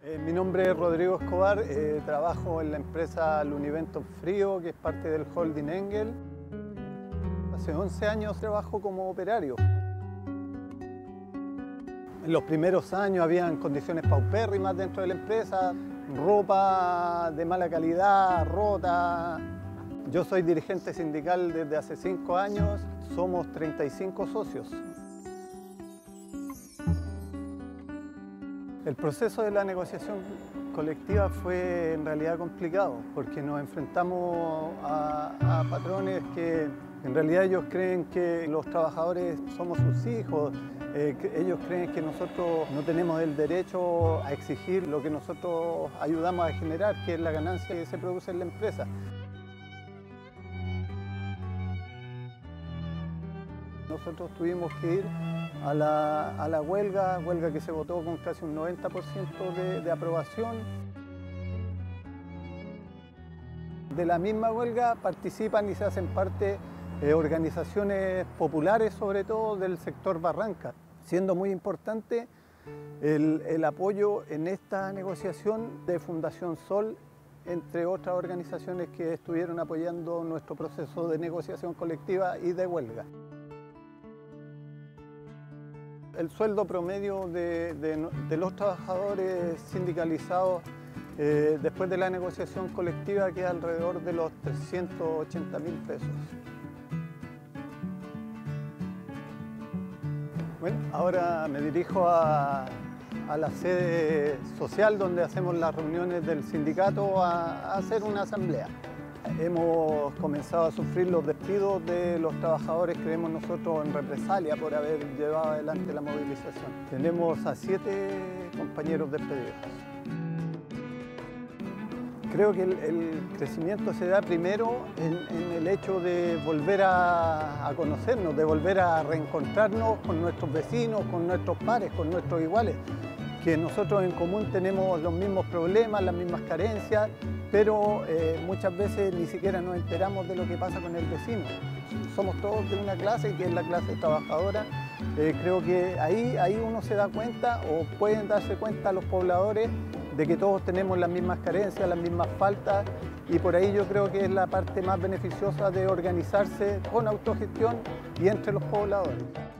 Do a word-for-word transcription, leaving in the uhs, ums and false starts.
Eh, mi nombre es Rodrigo Escobar, eh, trabajo en la empresa Lunivento Frío, que es parte del holding Engel. Hace once años trabajo como operario. En los primeros años habían condiciones paupérrimas dentro de la empresa, ropa de mala calidad, rota. Yo soy dirigente sindical desde hace cinco años, somos treinta y cinco socios. El proceso de la negociación colectiva fue en realidad complicado porque nos enfrentamos a, a patrones que en realidad ellos creen que los trabajadores somos sus hijos, eh, que ellos creen que nosotros no tenemos el derecho a exigir lo que nosotros ayudamos a generar, que es la ganancia que se produce en la empresa. Nosotros tuvimos que ir a la, a la huelga, huelga que se votó con casi un noventa por ciento de, de aprobación. De la misma huelga participan y se hacen parte eh, organizaciones populares, sobre todo del sector Barranca, siendo muy importante el, el apoyo en esta negociación de Fundación Sol, entre otras organizaciones que estuvieron apoyando nuestro proceso de negociación colectiva y de huelga. El sueldo promedio de, de, de los trabajadores sindicalizados eh, después de la negociación colectiva queda alrededor de los trescientos ochenta mil pesos. Bueno, ahora me dirijo a, a la sede social donde hacemos las reuniones del sindicato a, a hacer una asamblea. Hemos comenzado a sufrir los despidos de los trabajadores, creemos nosotros, en represalia por haber llevado adelante la movilización. Tenemos a siete compañeros despedidos. Creo que el, el crecimiento se da primero en, en el hecho de volver a, a conocernos, de volver a reencontrarnos con nuestros vecinos, con nuestros pares, con nuestros iguales, que nosotros en común tenemos los mismos problemas, las mismas carencias, pero eh, muchas veces ni siquiera nos enteramos de lo que pasa con el vecino. Somos todos de una clase, que es la clase trabajadora. Eh, creo que ahí, ahí uno se da cuenta, o pueden darse cuenta los pobladores, de que todos tenemos las mismas carencias, las mismas faltas, y por ahí yo creo que es la parte más beneficiosa de organizarse con autogestión y entre los pobladores.